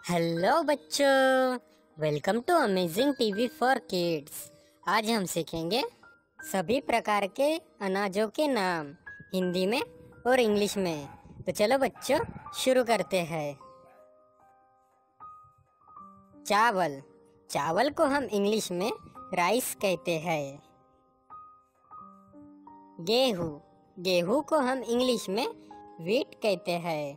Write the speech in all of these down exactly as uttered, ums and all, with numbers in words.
Hello बच्चों, welcome to amazing TV for kids. आज हम सीखेंगे सभी प्रकार के अनाजों के नाम हिंदी में और इंग्लिश में। तो चलो बच्चों शुरू करते हैं। चावल चावल को हम इंग्लिश में राइस कहते हैं। गेहूँ गेहूँ को हम इंग्लिश में व्हीट कहते हैं।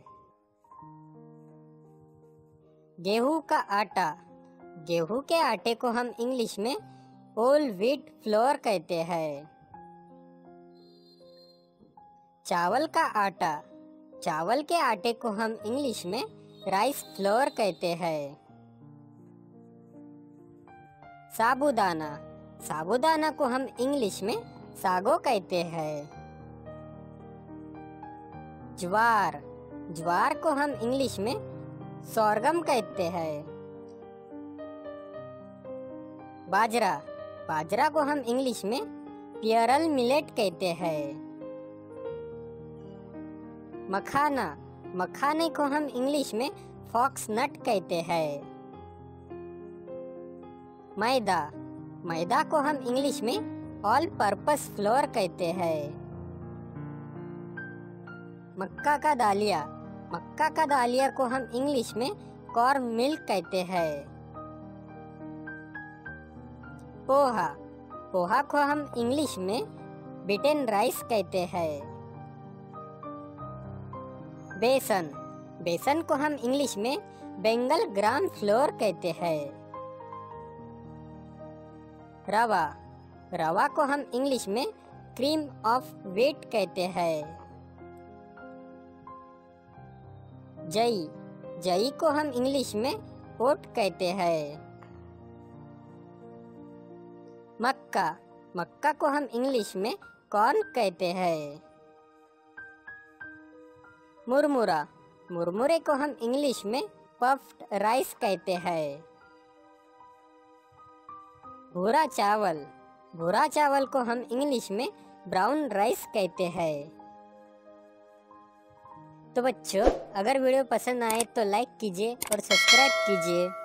गेहूं का आटा गेहूं के आटे को हम इंग्लिश में होल व्हीट फ्लोर कहते हैं। चावल का आटा चावल के आटे को हम इंग्लिश में राइस फ्लोर कहते हैं। साबूदाना साबूदाना को हम इंग्लिश में सागो कहते हैं। ज्वार ज्वार को हम इंग्लिश में सोरगम कहते हैं। बाजरा बाजरा को हम इंग्लिश में पियरल मिलेट कहते हैं। मखाना मखाने को हम इंग्लिश में फॉक्स नट कहते हैं। मैदा मैदा को हम इंग्लिश में ऑल पर्पस फ्लोर कहते हैं। मक्का का दालिया मक्का का दालिया को हम इंग्लिश में कॉर्न मिल्क कहते हैं। पोहा पोहा को हम इंग्लिश में बीटन राइस कहते हैं। बेसन बेसन को हम इंग्लिश में बेंगल ग्राम फ्लोर कहते हैं। रवा रवा को हम इंग्लिश में क्रीम ऑफ व्हीट कहते हैं। जई जई को हम इंग्लिश में ओट कहते हैं। मक्का मक्का को हम इंग्लिश में कॉर्न कहते हैं। मुरमुरा मुरमुरे को हम इंग्लिश में पफ्ड राइस कहते हैं। भूरा चावल भूरा चावल को हम इंग्लिश में ब्राउन राइस कहते हैं। तो बच्चों, अगर वीडियो पसंद आए तो लाइक कीजिए और सब्सक्राइब कीजिए।